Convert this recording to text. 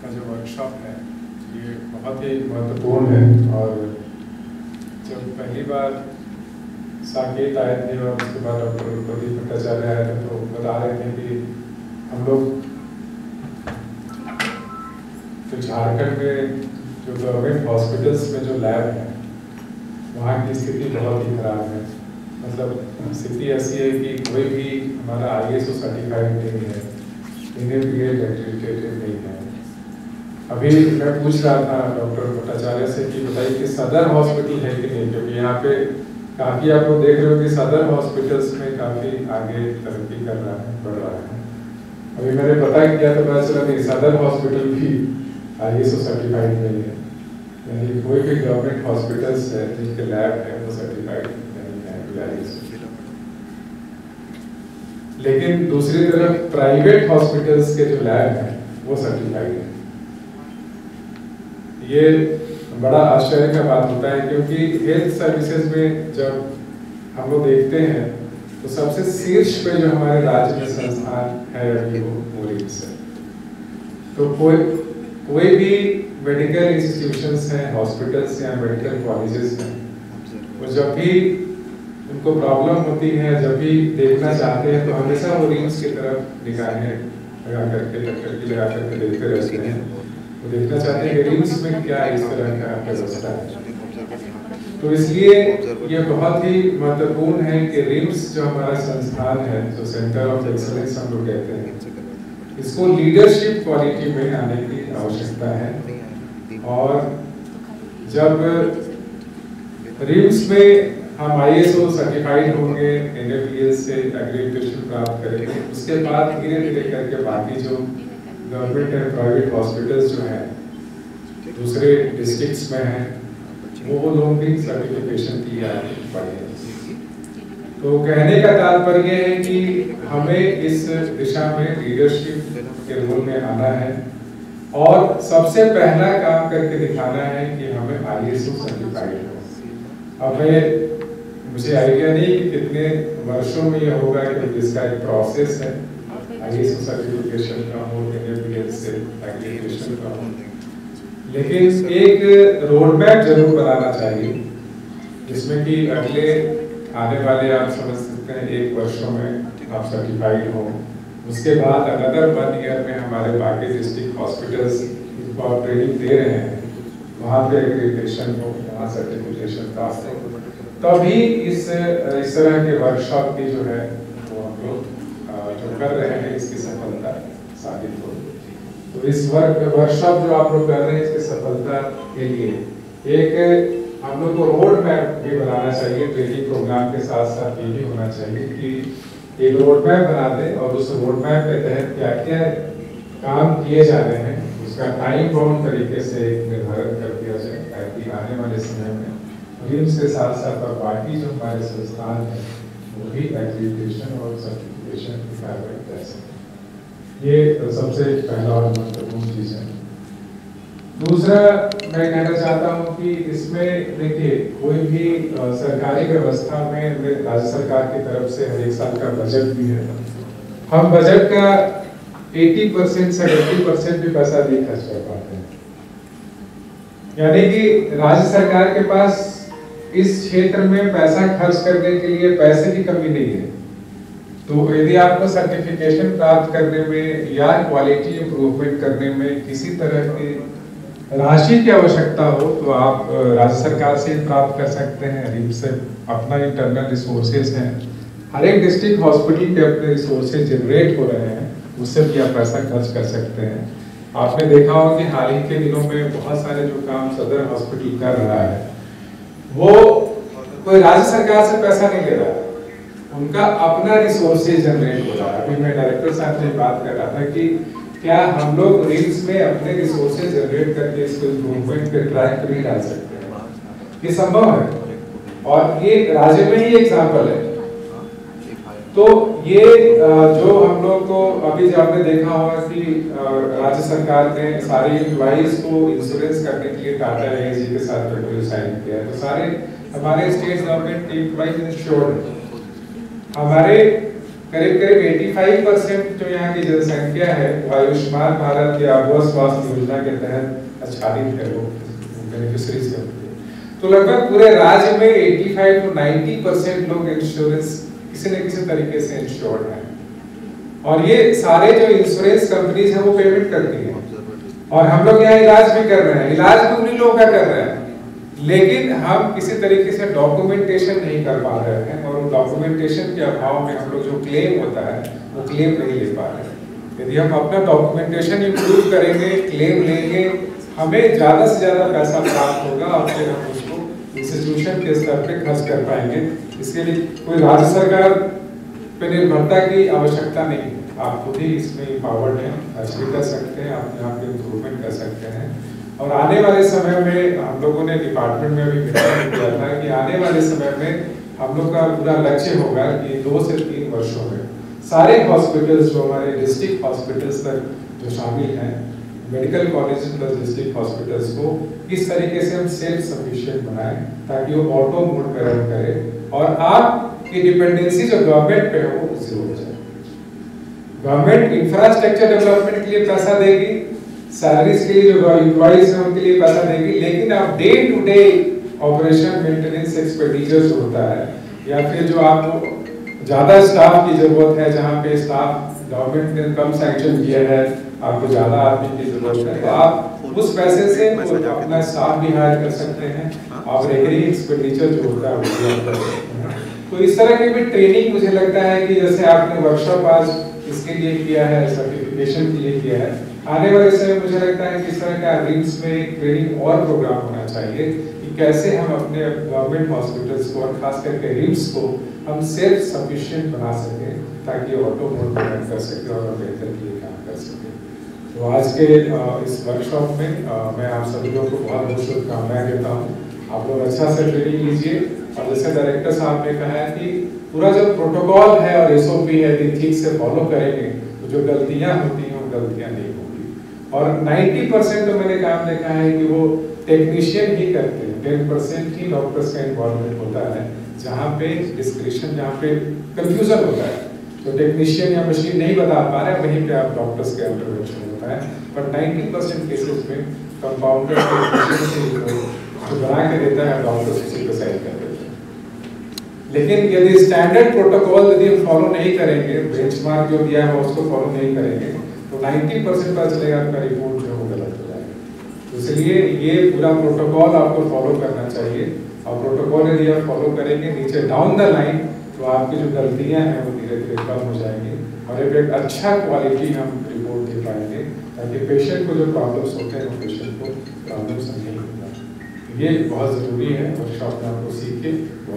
का जो वर्कशॉप है ये बहुत ही महत्वपूर्ण है। और जब पहली बार साकेत आए थे और उसके बाद डॉक्टर प्रदीप भट्टाचार्य आए थे तो बता रहे थे कि हम लोग तो झारखंड में जो गवर्नमेंट हॉस्पिटल्स में जो लैब है वहाँ की स्थिति बहुत ही खराब है। मतलब स्थिति ऐसी है कि कोई भी हमारा ISO सर्टिफाइड नहीं है, NABL एक्रेडिटेड नहीं है। अभी मैं पूछ रहा था डॉक्टर भट्टाचार्य से कि बताइए कि सदर हॉस्पिटल है कि नहीं, क्योंकि यहाँ पे काफ़ी आप लोग देख रहे हो कि सदर हॉस्पिटल्स में काफ़ी आगे तरक्की कर रहा है, बढ़ रहा है। अभी मैंने पता किया तो पता चला कि सदर हॉस्पिटल भी ISO सर्टिफाइड नहीं है, यानी कोई भी गवर्नमेंट हॉस्पिटल्स है जिनके लैब है वो सर्टिफाइड नहीं है ISO। लेकिन दूसरी तरफ प्राइवेट हॉस्पिटल्स के जो लैब हैं वो सर्टिफाइड है। ये बड़ा आश्चर्य का बात होता है, क्योंकि हेल्थ सर्विसेज में जब हम लोग देखते हैं तो सबसे शीर्ष पे जो हमारे राज्य में संस्थान है अभी वो रिम्स है। तो कोई भी मेडिकल इंस्टीट्यूशंस हैं, हॉस्पिटल्स या मेडिकल कॉलेजेस हैं, वो जब भी उनको प्रॉब्लम होती है, जब भी देखना चाहते हैं तो हमेशा वो रिम्स की तरफ निगाहें लगा करके टक्कर लगा करके देखते रहते हैं। वो देखना चाहते हैं कि रिम्स में क्या इस तरह का व्यवस्था है। तो इसलिए ये बहुत ही महत्वपूर्ण है कि रिम्स जो हमारा संस्थान है, जो सेंटर ऑफ एक्सीलेंस हम लोग कहते हैं, इसको लीडरशिप क्वालिटी में आने की आवश्यकता है। और जब रिम्स में हम ISO सर्टिफाइड होंगे, NABL से एक्रेडिटेशन प्राप्त करेंगे, उसके बाद धीरे धीरे करके बाकी जो गवर्नमेंट एंड प्राइवेट हॉस्पिटल्स जो हैं दूसरे डिस्ट्रिक्ट्स में हैं वो लोग भी सर्टिफिकेशन की आगे बढ़ेंगे। तो कहने का तात्पर्य है कि हमें इस दिशा में लीडरशिप के रोल में आना है और सबसे पहला काम करके दिखाना है कि हमें ISO सर्टिफाइड हो। अब मुझे आइडिया नहीं कि कितने वर्षों में ये होगा, क्योंकि इसका एक प्रोसेस है ISO सर्टिफिकेशन का हो, NABL से एक्रेडिटेशन का हो। लेकिन एक रोड मैप जरूर बनाना चाहिए जिसमें कि अगले आने वाले आप समझ सकते हैं 1 वर्षों में आप सर्टिफाइड हो। उसके बाद अनदर 1 ईयर में हमारे बाकी डिस्ट्रिक्ट हॉस्पिटल्स जिनको आप ट्रेनिंग दे रहे हैं वहाँ पे एक्रेडिटेशन हो, वहाँ सर्टिफिकेशन प्राप्त हो, तभी इस तरह के वर्कशॉप की जो है वो हम लोग जो कर रहे हैं इसकी सफलता साबित हो। तो इस वर्कशॉप जो आप लोग कर रहे हैं इसकी सफलता के लिए एक हम लोग को रोड मैप भी बनाना चाहिए। ट्रेनिंग प्रोग्राम के साथ साथ ये भी होना चाहिए कि एक रोड मैप बना दें और उस रोड मैप के तहत क्या क्या काम किए जा रहे हैं उसका टाइम बाउंड तरीके से निर्धारित कर दिया जाए, ताकि आने वाले समय में रिम्स के साथ साथ और बाकी जो हमारे संस्थान हैं वो भी एक्रेडिटेशन और सर्टिफिकेशन की कार्रवाई कर सकें। ये सबसे पहला और महत्वपूर्ण चीज़ है। दूसरा मैं कहना चाहता हूँ कि इसमें देखिए कोई भी सरकारी व्यवस्था में राज्य सरकार की तरफ से हर 1 साल का बजट भी है। हम बजट का 80% से 80% भी पैसा नहीं खर्च कर पाते हैं, यानी कि राज्य सरकार के पास इस क्षेत्र में पैसा खर्च करने के लिए पैसे की कमी नहीं है। तो यदि आपको सर्टिफिकेशन प्राप्त करने में या क्वालिटी इंप्रूवमेंट करने में किसी तरह की राशि की आवश्यकता हो तो आप राज्य सरकार से प्राप्त कर सकते हैं। रिम्स से अपना इंटरनल रिसोर्सेज हैं, हर एक डिस्ट्रिक्ट हॉस्पिटल के अपने रिसोर्सेज जनरेट हो रहे हैं, उससे भी आप पैसा खर्च कर सकते हैं। आपने देखा होगा कि हाल ही के दिनों में बहुत सारे जो काम सदर हॉस्पिटल कर रहा है वो कोई राज्य सरकार से पैसा नहीं ले रहा है, उनका अपना रिसोर्सेज जनरेट हो रहा है। अभी मैं डायरेक्टर साहब से बात कर रहा था कि क्या हम लोग रिम्स में अपने रिसोर्सेज जनरेट करके इसको इम्प्रूवमेंट पे ट्रैक पे नहीं डाल सकते हैं? ये संभव है और ये राज्य में ही एग्जाम्पल है। तो ये जो हम लोग को अभी जो आपने देखा होगा कि राज्य सरकार ने सारे एम्प्लॉइज को इंश्योरेंस करने के लिए टाटा AIG के साथ पेट्रोल साइन किया, तो सारे हमारे स्टेट गवर्नमेंट एम्प्लॉइज इंश्योर्ड। हमारे करीब करीब 85% जो यहाँ की जनसंख्या है वो आयुष्मान भारत या अभुआ स्वास्थ्य योजना के तहत आच्छादित है, वो बेनिफिशरीज है। तो लगभग पूरे राज्य में 85 to 90% लोग इंश्योरेंस किसी न किसी तरीके से इंश्योर्ड हैं, और ये सारे जो इंश्योरेंस कंपनीज हैं वो पेमेंट करती हैं, और हम लोग यहाँ इलाज भी कर रहे हैं, इलाज भी उन्हीं लोगों का कर रहे हैं, लेकिन हम किसी तरीके से डॉक्यूमेंटेशन नहीं कर पा रहे हैं, और डॉक्यूमेंटेशन के अभाव में हम लोग जो क्लेम होता है वो क्लेम नहीं ले पा रहे हैं। यदि हम अपना डॉक्यूमेंटेशन इम्प्रूव करेंगे, क्लेम लेंगे, हमें ज़्यादा से ज़्यादा पैसा प्राप्त होगा, और फिर हम उसको इंस्टीट्यूशन के स्तर पे खर्च कर पाएंगे। इसके लिए कोई राज्य सरकार पे निर्भरता की आवश्यकता नहीं, आप खुद ही इसमें पावर्ड हैं, खर्च भी कर सकते हैं, अपने आप में इम्प्रूवमेंट कर सकते हैं। और आने वाले समय में हम लोगों ने डिपार्टमेंट में भी मीटिंग किया था कि आने वाले समय में हम लोग का पूरा लक्ष्य होगा कि 2 से 3 वर्षों में सारे हॉस्पिटल्स जो हमारे डिस्ट्रिक्ट हॉस्पिटल्स तक जो शामिल हैं, medical college plus district hospitals को इस तरीके से हम सेल्फ सफिशिएंट बनाएं ताकि वो ऑटो मोड में रन करे, और आपकी डिपेंडेंसी जो गवर्नमेंट पे है वो जीरो हो जाए। गवर्नमेंट इंफ्रास्ट्रक्चर डेवलपमेंट के लिए पैसा देगी, सैलरीज के लिए जो एम्प्लॉइज हैं उनके लिए पैसा देगी, लेकिन आप day to day operation maintenance expenditure जो होता है, या फिर जो आपको ज्यादा स्टाफ की जरूरत है, जहाँ पे स्टाफ गवर्नमेंट ने कम सैंक्शन किया है, आपको ज्यादा आदमी की जरूरत है, तो आप उस पैसे से अपना स्टाफ भी हायर कर सकते हैं, और रेगुलर एक्सपेंडिचर जो होता है वो भी कर सकते हैं। तो इस तरह की भी ट्रेनिंग मुझे लगता है कि जैसे आपने वर्कशॉप आज इसके लिए किया है, सर्टिफिकेशन के लिए किया है, आने वाले समय मुझे लगता है कि इस तरह का रिम्स में ट्रेनिंग और प्रोग्राम होना चाहिए कि कैसे हम अपने गवर्नमेंट हॉस्पिटल्स को और खास करके रिम्स को हम सेल्फ सफिशिएंट बना सकें, ताकि ऑटो मोड में रन कर सके और बेहतर के लिए काम कर सके। तो आज के इस वर्कशॉप में मैं आप सभी लोगों को बहुत बहुत शुभकामनाएं देता हूँ। आप लोग अच्छा से ट्रेनिंग लीजिए, और जैसे डायरेक्टर साहब ने कहा है कि पूरा जो प्रोटोकॉल है और SOP है यदि ठीक से फॉलो करेंगे तो जो गलतियां होती हैं वो गलतियां नहीं होंगी। और 90% तो मैंने काम देखा है कि वो टेक्नीशियन ही करते हैं, 10% ही डॉक्टर्स का इन्वॉल्वमेंट होता है, जहाँ पे डिस्क्रिप्शन, जहाँ पे कंफ्यूजन होता है, तो टेक्नीशियन या मशीन नहीं बता पा रहे, वहीं पे आप डॉक्टर्स के इंटरवेंशन होता है। पर 90% केसेस में कंपाउंडर जो बना के देता है, डॉक्टर्स उसी को साइन कर देते हैं। लेकिन यदि स्टैंडर्ड प्रोटोकॉल यदि हम फॉलो नहीं करेंगे, बेंचमार्क जो दिया है उसको फॉलो नहीं करेंगे, तो 90% पता चलेगा आपका रिपोर्ट जो है गलत हो जाएगा। तो इसलिए ये पूरा प्रोटोकॉल आपको फॉलो करना चाहिए, और प्रोटोकॉल यदि आप फॉलो करेंगे नीचे डाउन द लाइन, तो आपकी जो गलतियां हैं वो धीरे धीरे कम हो जाएंगी, और एक अच्छा क्वालिटी हम रिपोर्ट दे पाएंगे, ताकि पेशेंट को जो प्रॉब्लम्स होते हैं वो पेशेंट को प्रॉब्लम्स नहीं होगा। ये बहुत ज़रूरी है, वर्कशॉप में आपको सीख के